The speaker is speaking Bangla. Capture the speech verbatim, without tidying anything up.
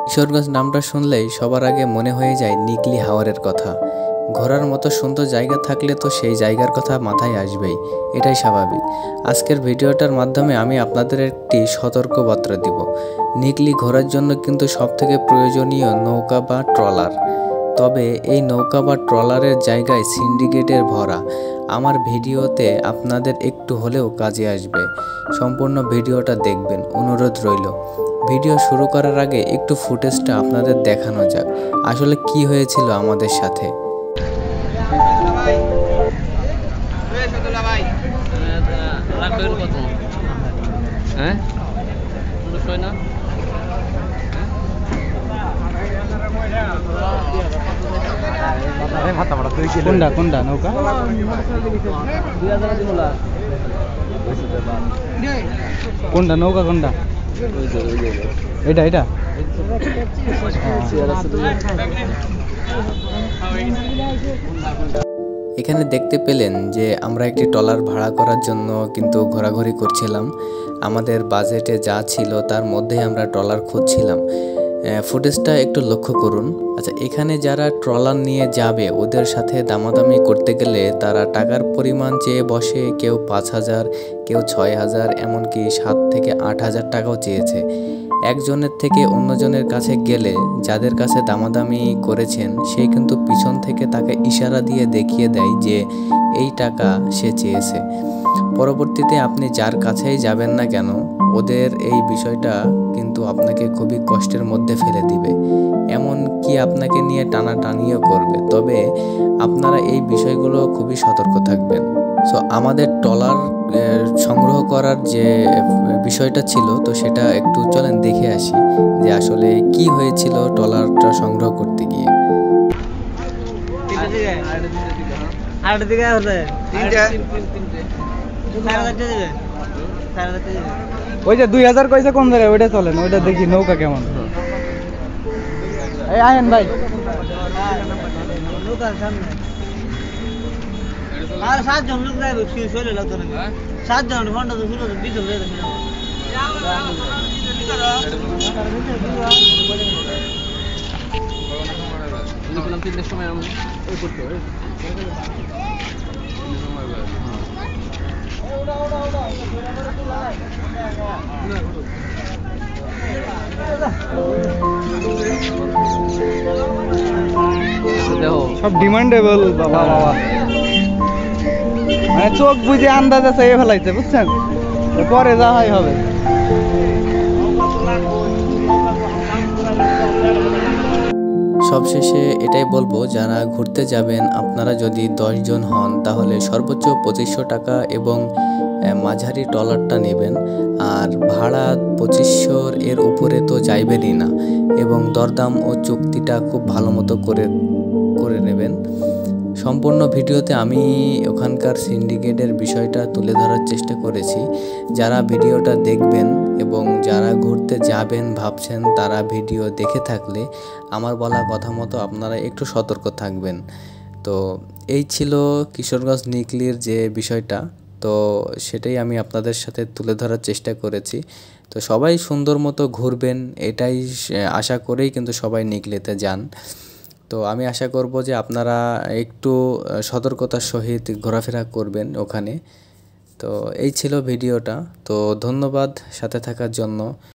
কিশোরগঞ্জ নামটা শুনলেই সবার আগে মনে হয়ে যায় নিকলি হাওরের কথা। ঘোরার মতো সুন্দর জায়গা থাকলে তো সেই জায়গার কথা মাথায় আসবেই, এটাই স্বাভাবিক। আজকের ভিডিওটার মাধ্যমে আমি আপনাদের একটি সতর্কবার্তা দিব। নিকলি ঘোরার জন্য কিন্তু সবথেকে প্রয়োজনীয় নৌকা বা ট্রলার। তবে এই নৌকা বা ট্রলারের জায়গায় সিন্ডিকেটের ভরা। আমার ভিডিওতে আপনাদের একটু হলেও কাজে আসবে। সম্পূর্ণ ভিডিওটা দেখবেন, অনুরোধ রইল। ভিডিও শুরু করার আগে একটু ফুটেজটা আপনাদের দেখানো যাক, আসলে কি হয়েছিল আমাদের সাথে। কোনটা কোনটা নৌকা কোনটা নৌকা কোনটা এটা এটা এখানে দেখতে পেলেন যে আমরা একটি ট্রলার ভাড়া করার জন্য কিন্তু ঘোরাঘুরি করছিলাম। আমাদের বাজেটে যা ছিল তার মধ্যেই আমরা ট্রলার খুঁজছিলাম। ফুটেজটা একটু লক্ষ্য করুন। আচ্ছা, এখানে যারা ট্রলার নিয়ে যাবে ওদের সাথে দামাদামি করতে গেলে তারা টাকার পরিমাণ চেয়ে বসে। কেউ পাঁচ হাজার, কেউ ছয় হাজার, এমনকি সাত থেকে আট হাজার টাকাও চেয়েছে। একজনের থেকে অন্যজনের কাছে গেলে যাদের কাছে দামাদামি করেছেন সে কিন্তু পিছন থেকে তাকে ইশারা দিয়ে দেখিয়ে দেয় যে এই টাকা সে চেয়েছে। পরবর্তীতে আপনি যার কাছেই যাবেন না কেন ওদের এই বিষয়টা কিন্তু আপনাকে খুবই কষ্টের মধ্যে ফেলে দিবে, এমন কি আপনাকে নিয়ে টানাটানিও করবে। তবে আপনারা এই বিষয়গুলো খুবই সতর্ক থাকবেন। সো আমাদের ট্রলার সংগ্রহ করার যে বিষয়টা ছিল তো সেটা একটু চলেন দেখে আসি যে আসলে কি হয়েছিল ট্রলারটা সংগ্রহ করতে গিয়ে। ওই যে দুই হাজার কইছে কোন জায়গায় ওইটা চলেন, ওইটা দেখি নৌকা কেমন। এই আয়েন ভাই আর সাতজন লোক যাইব কি চলে লাগতো না সাতজন ঘন্টা তো শুরু বিশ হয়ে যাবে নিকলাম তিনটার সময় আমি ওই করতে হয় সব ডিমান্ডেবল বাবা বাবা, মানে চোখ বুঝে আন্দাজে চেয়ে ফেলাইছে, বুঝছেন? পরে যা হয় হবে। সবশেষে এটাই বলবো, যারা ঘুরতে যাবেন আপনারা যদি দশ জন হন তাহলে সর্বোচ্চ পঁচিশশো টাকা এবং মাঝারি ট্রলারটা নেবেন। আর ভাড়া পঁচিশশোর এর উপরে তো যাইবেনই না, এবং দরদাম ও চুক্তিটা খুব ভালো মতো করে করে নেবেন। সম্পূর্ণ ভিডিওতে আমি ওখানকার সিন্ডিকেটের বিষয়টা তুলে ধরার চেষ্টা করেছি। যারা ভিডিওটা দেখবেন এবং যারা ঘুরতে যাবেন ভাবছেন তারা ভিডিও দেখে থাকলে আমার বলা কথা মতো আপনারা একটু সতর্ক থাকবেন। তো এই ছিল কিশোরগঞ্জ নিকলির যে বিষয়টা, তো সেটাই আমি আপনাদের সাথে তুলে ধরার চেষ্টা করেছি। তো সবাই সুন্দর মতো ঘুরবেন এটাই আশা করেই কিন্তু সবাই নিকলিতে যান। তো আমি আশা করব যে আপনারা একটু সতর্কতার সহিত ঘোরাফেরা করবেন ওখানে। তো এই ছিল ভিডিওটা। তো ধন্যবাদ সাথে থাকার জন্য।